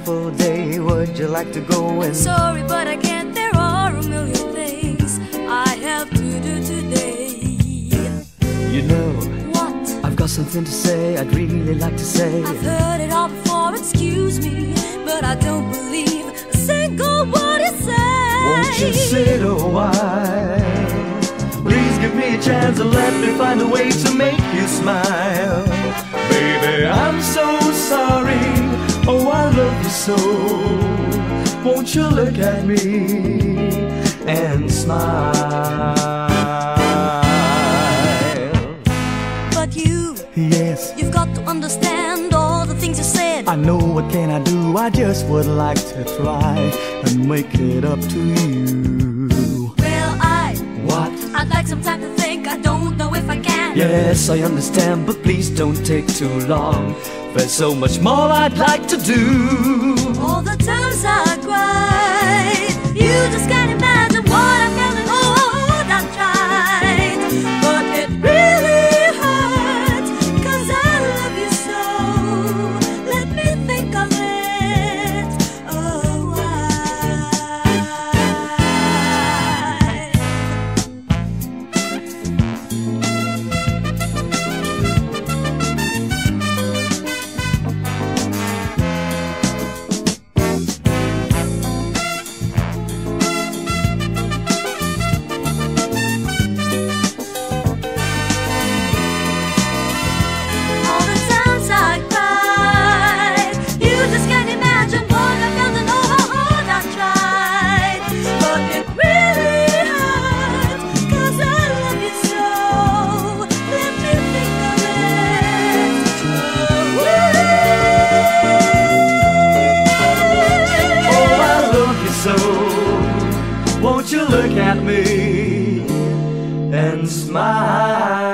beautiful day. Would you like to go and... Sorry, but I can't. There are a million things I have to do today. You know, what? I've got something to say, I'd really like to say. I've heard it all before, excuse me, but I don't believe a single word you say. Won't you sit a while? Please give me a chance and let me find a way to make you smile. Baby, I'm so sorry, oh I love you so. Won't you look at me and smile? But you, yes, you've got to understand all the things you said. I know, what can I do? I just would like to try and make it up to you. Well, what? I'd like some time to think, I don't know if I can. Yes, I understand, but please don't take too long. There's so much more I'd like to do. All the times I cried, you just can't imagine what I felt and all I tried. But it really hurts, 'cause I love you so. Let me think of it a while. All the times I cried, you just can't imagine what I felt and all how hard I tried. But it really hurts, 'cause I love you so. Let me think of it a while. Oh, I love you so. Won't you look at me and smile?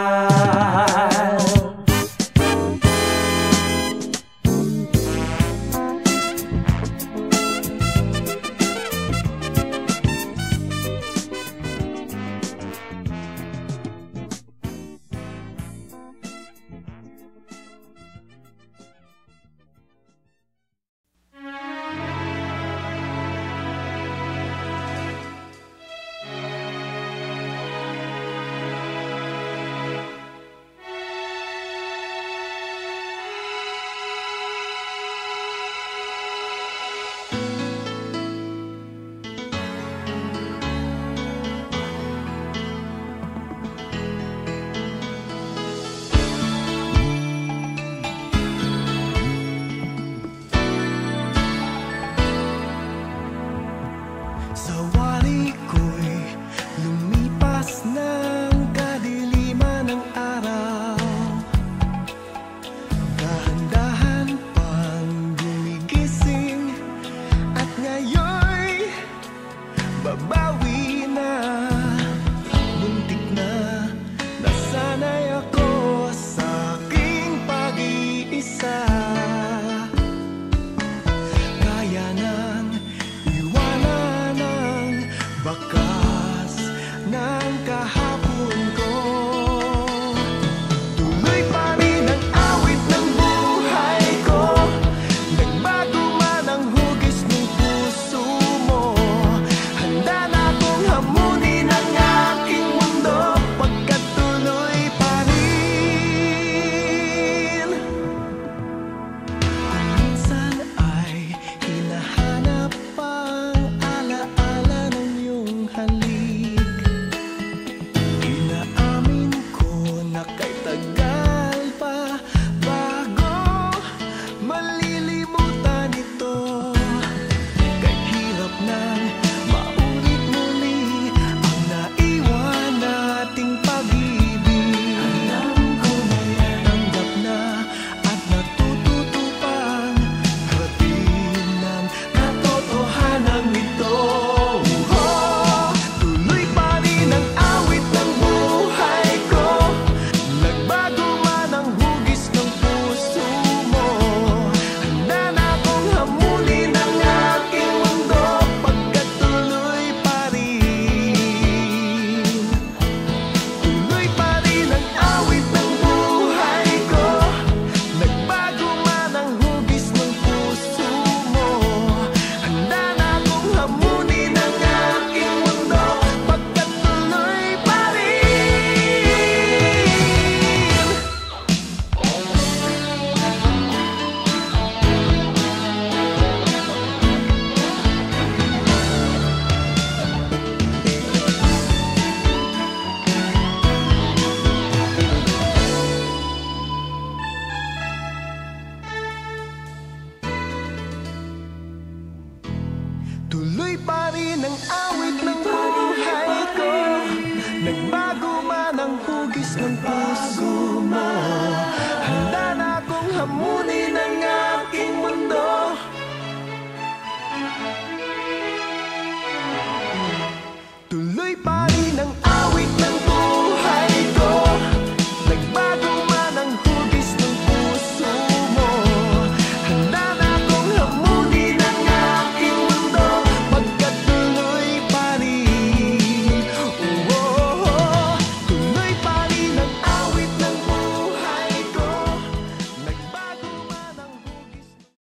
ng puso